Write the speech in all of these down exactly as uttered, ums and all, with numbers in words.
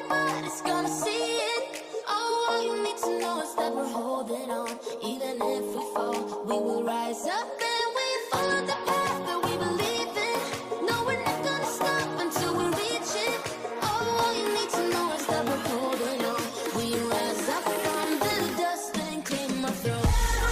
everybody's gonna see it. Oh, all you need to know is that we're holding on. Even if we fall, we will rise up and we follow the path that we believe in. No, we're not gonna stop until we reach it. Oh, all you need to know is that we're holding on. We rise up from the dust and clear my throat.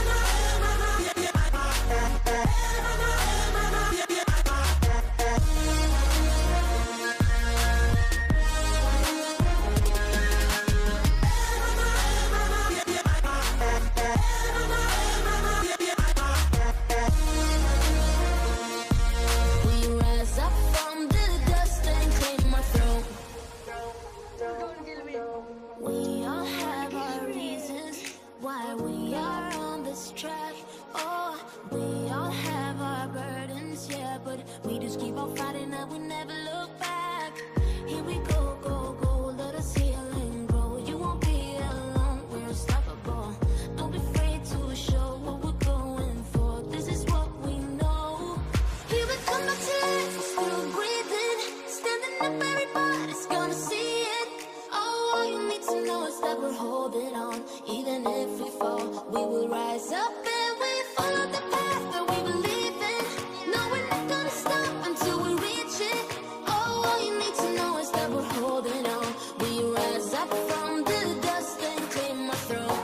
We all have our reasons why we are on this track. Oh, we all have our burdens, yeah, but we just keep on fighting and we never look back. Here we go, go, go, let us heal and grow. You won't be alone, we're unstoppable. Don't be afraid to show what we're going for. This is what we know. Here we come back to life, we're still breathing. Standing up, everybody's gonna see it. Oh, all you need to know is that we're holding on. Even if we fall, we will rise up and we follow the path that we believe in. No, we're not gonna stop until we reach it. Oh, all you need to know is that we're holding on. We rise up from the dust and clear my throat.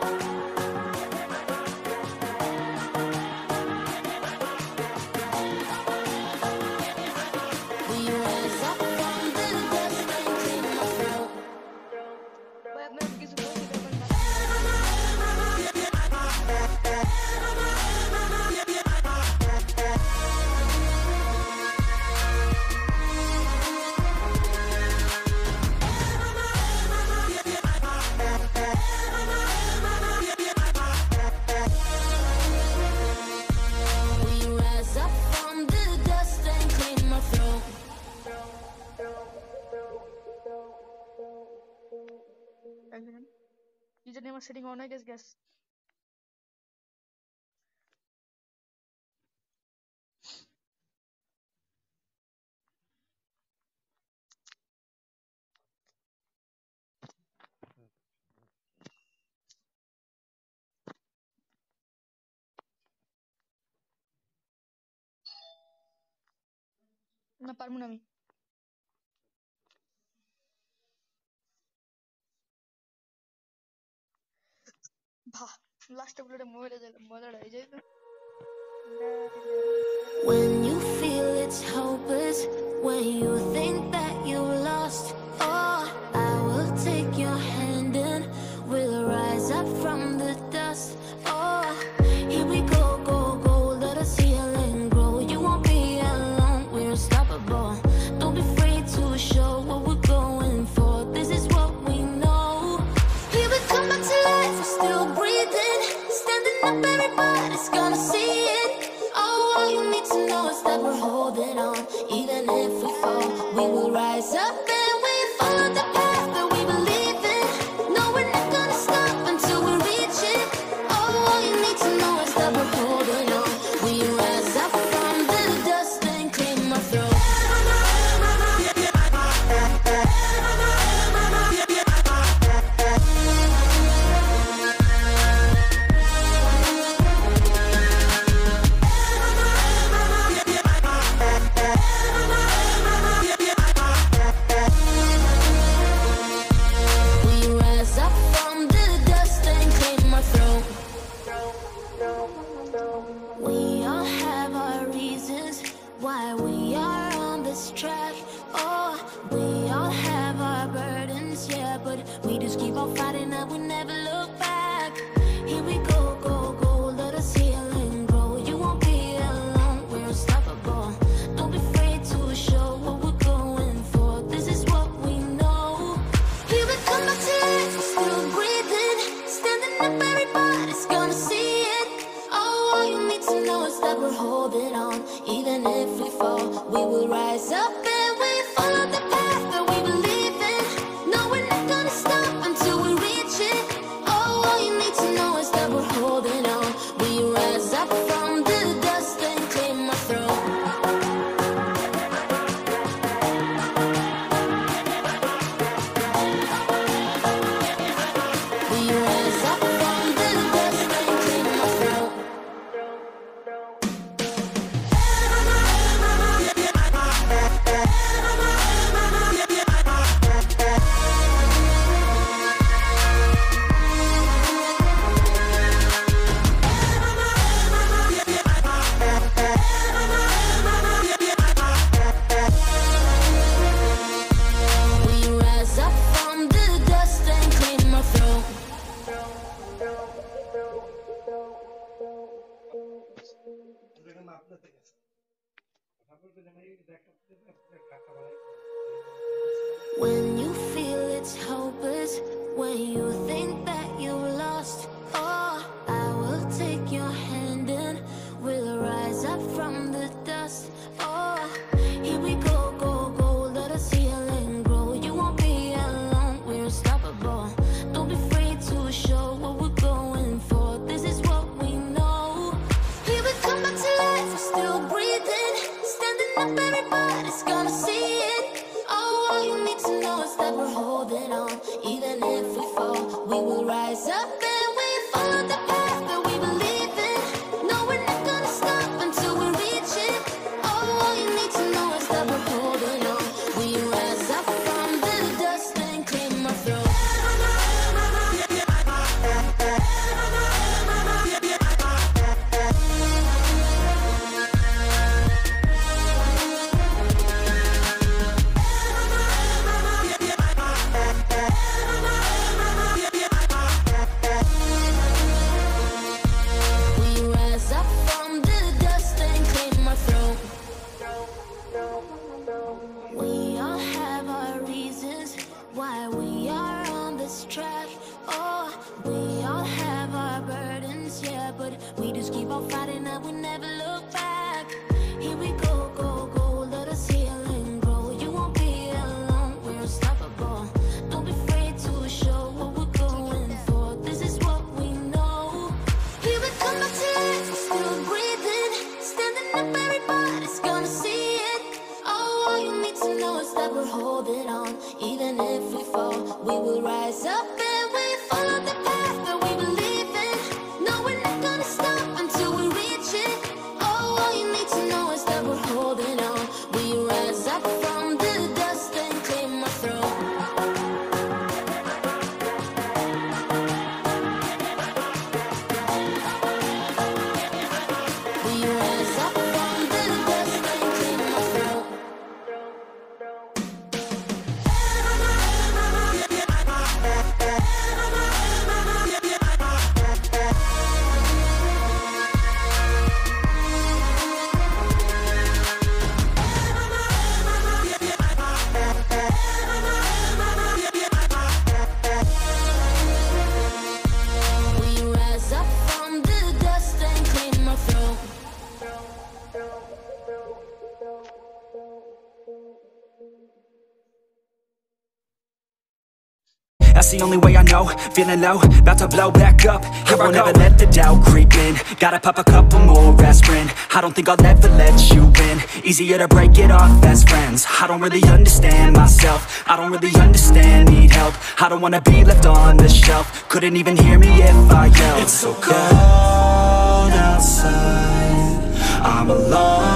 We rise up from the dust and clear my throat. We rise up from the dust and clear my throat. Username was sitting on, I guess. Guess. না পারবো না আমি বাহ last আপলোডে মোবাইলে যাইলাম মজাটা এই যাই তো When you feel it's hopeless, when you think that you lost, oh, I will take your hand and we'll rise up from the dust. Oh, here we go, go, go, let us heal and grow. You won't be alone, we're unstoppable. Don't be afraid to show what we're going for. This is what we know. Here we come back to life, we're still breathing. Standing up, everybody's gonna see it. Oh, all you need to know is that we're holding on. Even if we fall, we will rise up and we follow the path that we believe in. No, we're not gonna stop until we reach it. Oh, all you need to know is that we're holding on. We rise up from the dust and clear my throat. We rise up from the dust and clear my throat. We all have our reasons why we are on this track. Oh, we all have our burdens, yeah, but we just keep on fighting and we never look back. Here we go, go, go, let us heal and grow. You won't be alone, we're unstoppable. Don't be afraid to show what we're going for. This is what we know. Here we come back to life, we're still breathing. Standing up, everybody's gonna see it. Oh, all you need to know is that we're holding on. Even if we fall, we will rise up and we follow the path that we believe in. No, we're not gonna stop until we reach it. When you feel it's hopeless, when you think that you lost, oh, I will take your hand and we'll rise up from the dust. Oh, here we go, go, go, let us heal and grow. You won't be alone, we're unstoppable. Don't be afraid to show what we're going for. This is what we know. Here we come back to life, we're still breathing. Standing up, everybody's gonna see it. Oh, all you need to know is that we're holding on. Even if we fall, we will rise up and we follow the path that we believe in. No, we're not gonna stop until we reach it. Oh, all you need to know is that we're holding on. We rise up from the dust and claim our throne. We all have our reasons why we are on this track. Oh, we all have our burdens, yeah, but we just keep on fighting and we never look back. Here we go, go, go, let us heal and grow. You won't be alone, we're unstoppable. Don't be afraid to show what we're going for. This is what we know. Here we come back to life, we're still breathing. Standing up, everybody's gonna see it. Oh, all you need to know is that we're holding on. Even if we fall, we will rise up and we follow the path that we believe in. No, we're not gonna stop until we reach it. Oh, all you need to know is that we're holding on. We rise up from the dust and claim our throne. We rise up from the dust and claim our throne. We rise up from the dust and claim our throne. That's the only way I know, feeling low, about to blow back up. Here I won't ever let the doubt creep in. Gotta pop a couple more aspirin. I don't think I'll ever let you in. Easier to break it off best friends. I don't really understand myself, I don't really understand, need help. I don't wanna be left on the shelf. Couldn't even hear me if I yelled. It's so cold outside, I'm alone